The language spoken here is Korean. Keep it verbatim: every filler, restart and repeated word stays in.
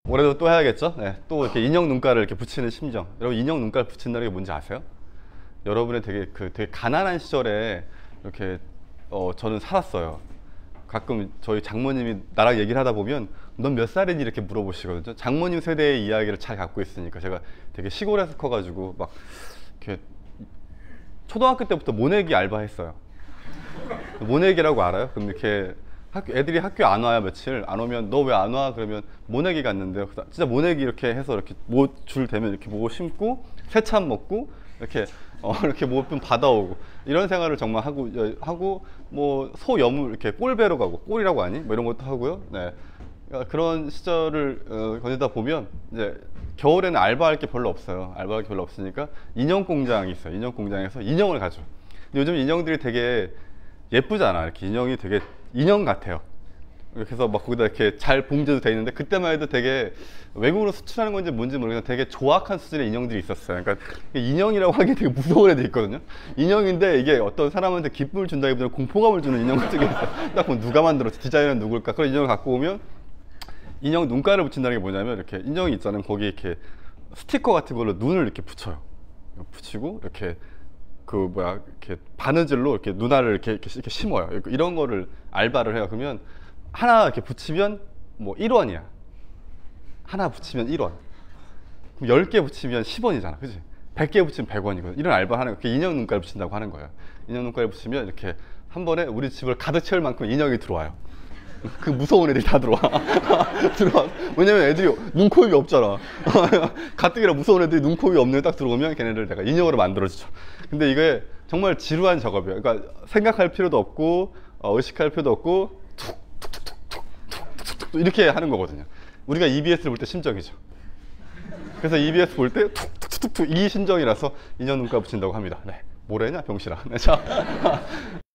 올해도 또 해야겠죠? 네, 또 이렇게 인형 눈가를 이렇게 붙이는 심정. 여러분 인형 눈가를 붙인다는 게 뭔지 아세요? 여러분의 되게 그 되게 가난한 시절에 이렇게 어 저는 살았어요. 가끔 저희 장모님이 나랑 얘기를 하다 보면 넌 몇 살이니 이렇게 물어보시거든요. 장모님 세대의 이야기를 잘 갖고 있으니까. 제가 되게 시골에서 커가지고 막 이렇게 초등학교 때부터 모내기 알바했어요. 모내기라고 알아요? 그럼 이렇게 학교, 애들이 학교 안 와요. 며칠 안 오면 너 왜 안 와? 그러면 모내기 갔는데 진짜 모내기 이렇게 해서 이렇게 모 줄 대면 이렇게 뭐 심고 새참 먹고 이렇게 어 이렇게 뭐 좀 받아오고 이런 생활을 정말 하고 하고 뭐 소 여물 이렇게 꼴배로 가고 꼴이라고 하니 뭐 이런 것도 하고요. 네. 그러니까 그런 시절을 어, 거니다 보면 이제 겨울에는 알바할 게 별로 없어요. 알바할 게 별로 없으니까 인형 공장이 있어요. 인형 공장에서 인형을 가죠. 요즘 인형들이 되게 예쁘잖아. 이렇게 인형이 되게 인형 같아요. 그래서 막 거기다 이렇게 잘 봉제도 돼 있는데 그때만 해도 되게 외국으로 수출하는 건지 뭔지 모르겠는데 되게 조악한 수준의 인형들이 있었어요. 그러니까 인형이라고 하기에 되게 무서운 애들 있거든요. 인형인데 이게 어떤 사람한테 기쁨을 준다기보다는 공포감을 주는 인형 같은 게 있어요. 딱 보면 누가 만들었지? 디자이너는 누굴까? 그런 인형을 갖고 오면 인형 눈가를 붙인다는 게 뭐냐면 이렇게 인형이 있잖아요. 거기 이렇게 스티커 같은 걸로 눈을 이렇게 붙여요. 붙이고 이렇게 그 뭐야 이렇게 바느질로 이렇게 눈알을 이렇게, 이렇게, 이렇게 심어요. 이런 거를 알바를 해요. 그러면 하나 이렇게 붙이면 뭐 일 원이야. 하나 붙이면 일 원. 그럼 열 개 붙이면 십 원이잖아. 그지? 백 개 붙이면 백 원이거든. 이런 알바 하는 거. 그게 인형 눈깔 붙인다고 하는 거예요. 인형 눈깔 붙이면 이렇게 한 번에 우리 집을 가득 채울 만큼 인형이 들어와요. 그 무서운 애들이 다 들어와. 들어와. 왜냐면 애들이 눈, 코, 입이 없잖아. 가뜩이나 무서운 애들이 눈, 코, 입이 없는 애 딱 들어오면 걔네들 내가 인형으로 만들어주죠. 근데 이게 정말 지루한 작업이에요. 그러니까 생각할 필요도 없고 어, 의식할 필요도 없고 툭툭툭툭툭툭툭 이렇게 하는 거거든요. 우리가 이비에스를 볼 때 심정이죠. 그래서 이비에스 볼 때 툭툭툭툭 이 심정이라서 인형 눈가 붙인다고 합니다. 네. 뭐래냐 병실아. 네, 자.